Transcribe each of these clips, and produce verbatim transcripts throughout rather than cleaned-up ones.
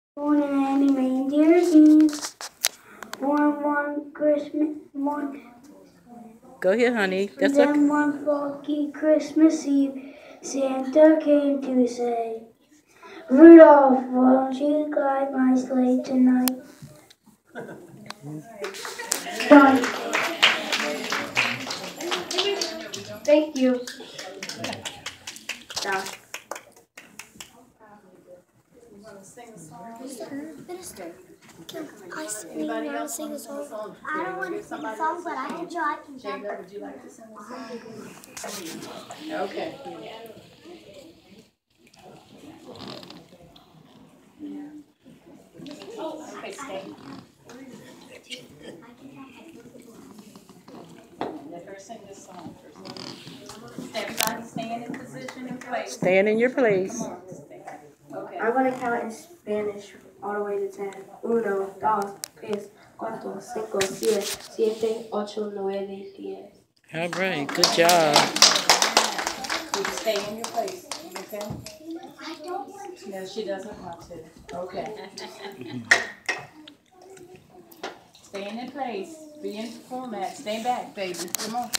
Born in any reindeer's knees. Born one Christmas, one. Go ahead, honey. That's then okay. One foggy Christmas Eve, Santa came to say, Rudolph, won't you guide my sleigh tonight? Done. Thank you. Done. Minister, can I sing, want to sing a song? I don't want to sing a song, but I can try. I can Jacob, would you like to sing a song? Okay. Oh, okay, stay. Let her sing this song first. Everybody stand in position and place. Stand in your place. Okay. I'm going to count in Spanish all the way to ten. Uno, dos, tres, cuatro, cinco, seis, siete, ocho, nueve, diez. All right, good job. You can stay in your place, okay? I don't want to. No, she doesn't want to. Okay. Stay in your place. Be in format. Stay back, baby. Come on.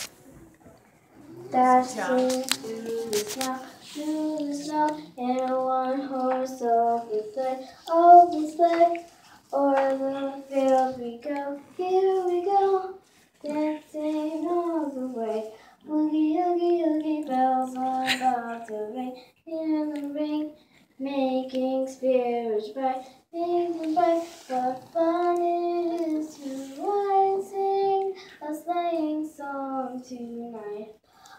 Dashing through the snow, through the snow, in a one-horse open sleigh, open sleigh. O'er the fields we go, here we go, dancing all the way. Boogie, oogie, oogie, bells are about to ring, in the ring, making spirits bright, making bright. What fun it is to ride and sing a sleighing song tonight.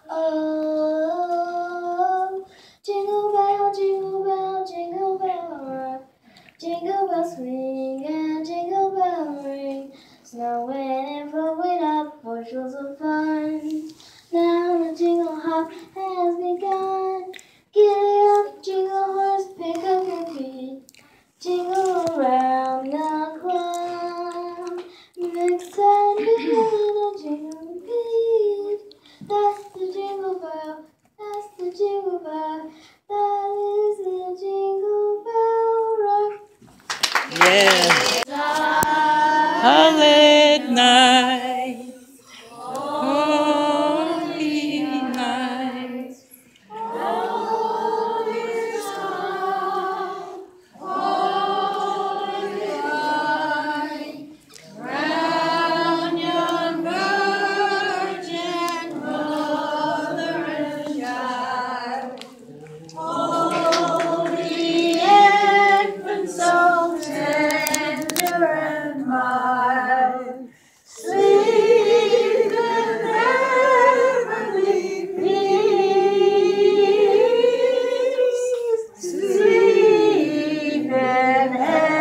Oh, jingle bell, jingle bell, jingle bell rock, jingle bells swing and jingle bell ring, snowing and blowing up bushels of fun. Now the jingle hop has begun. Giddy up, jingle horse, pick up your feet, jingle around the clock. Next time you hear the jingle beat, that's the jingle bell, that's the jingle bell, that is the jingle bell rock. Yeah. Holy night, holy night, All is calm, all is bright, round yon virgin mother and child. Holy infant, so tender and mild, sleep in heavenly peace, sleep in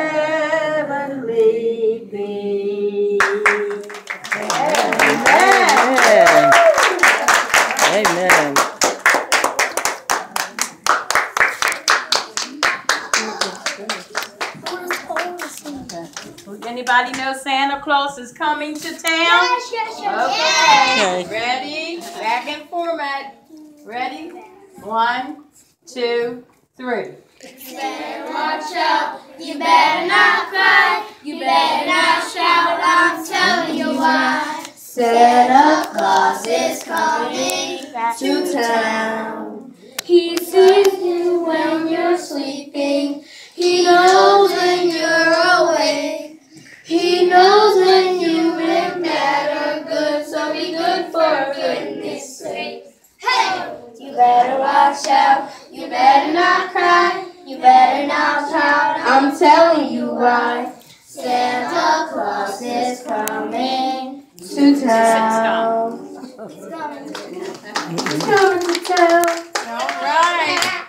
heavenly peace. Amen. Amen. Anybody know Santa Claus is coming to town? Yes, yes, yes. Okay. Okay. Ready? Back in format. Ready? One, two, three. You better watch out, you better not cry, you better not shout, I'm telling you why. Santa Claus is coming to town. He sees you when you're sleeping, he knows when you're awake, he knows when you've been bad or good, so be good for goodness sake. Hey! You better watch out, you better not cry, you better not shout, I'm telling you why. Santa Claus is coming to town. He's coming to town. He's coming to town. All right.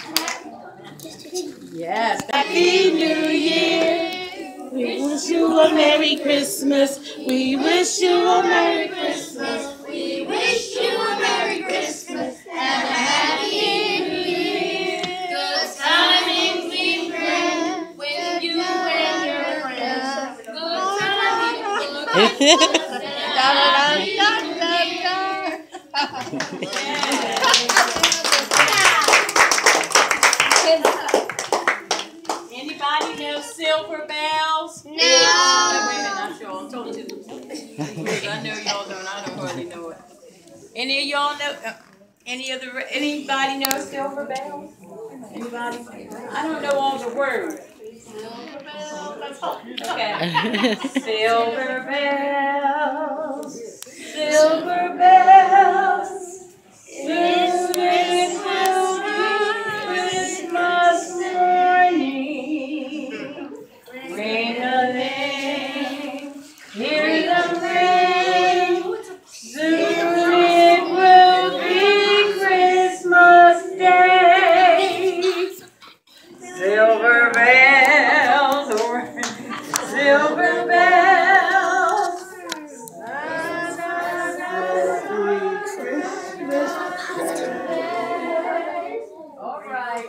Yes. Happy New Year. We wish you a Merry Christmas. We wish you a Merry Christmas. We wish you a Merry Christmas and a Happy New Year. Good tidings we bring with you and your friends. Good tidings. Anybody Anybody know Silver Bells? No. Oh, wait a minute, not y'all. I'm talking to the because I know y'all don't. I don't hardly know it. Any of y'all know? Uh, any of the? Anybody know Silver Bells? Anybody? I don't know all the words. Silver bells. That's all. Okay. Silver bells, silver bells, soon it will be Christmas morning. Ring-a-ling, hear them ring. Soon it will be Christmas Day. Silver bells, silver bells. All right.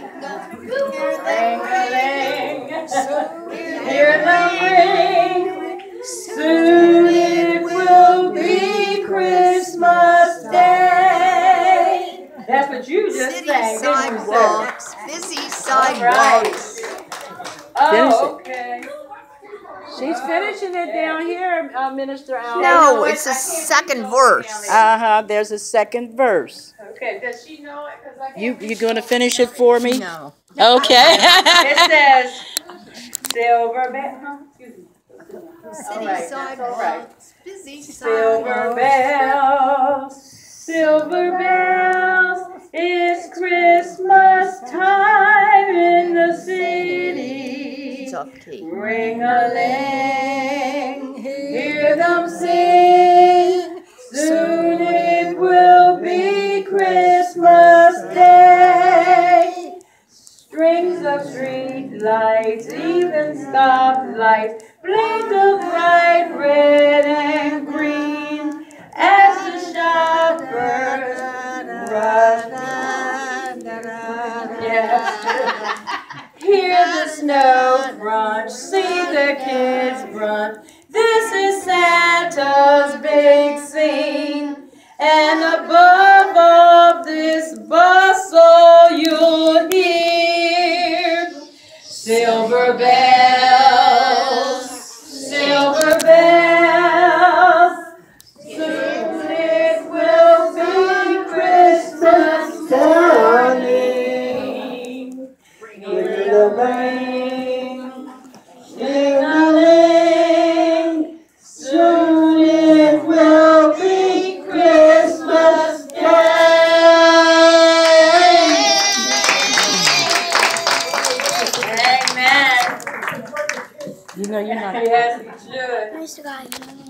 Ring-a-ling, hear them ring. Soon it will be Christmas Day. That's what you just City sang, didn't you, sir? sidewalks, busy Right. sidewalks. Oh, okay. She's finishing it down here, uh, Minister Allen. No, it's the second verse. Uh-huh, there's a second verse. Okay, does she know it? 'Cause I You can't you going to finish it for me? No. Okay. It says, silver bell, huh? Excuse me. City All right, that's all right. sidewalks, busy Silver sidewalks. bells, silver bells, it's Christmas time in the city. It's off key. Ring-a-ling, hear them sing. Soon it will be Christmas Day. Strings of street lights, even stoplights, blink of bright red and green as the shoppers rush. Yes. Hear the snow crunch, see the kids brunch. This is Santa's big scene. And above all this bustle you'll hear silver bells, silver bells. Soon it will be Christmas morning. Ring-a-ling, ding-a-ling. Soon it will be Christmas Day. Amen. You know you're not. Yes, you should. Nice guy.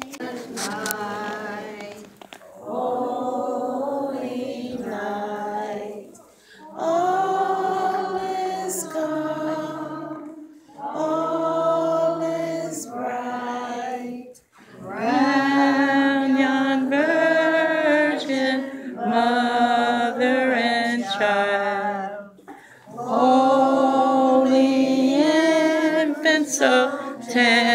Holy night, all is calm, all is bright. Round yon virgin, mother and child, holy infant so tender.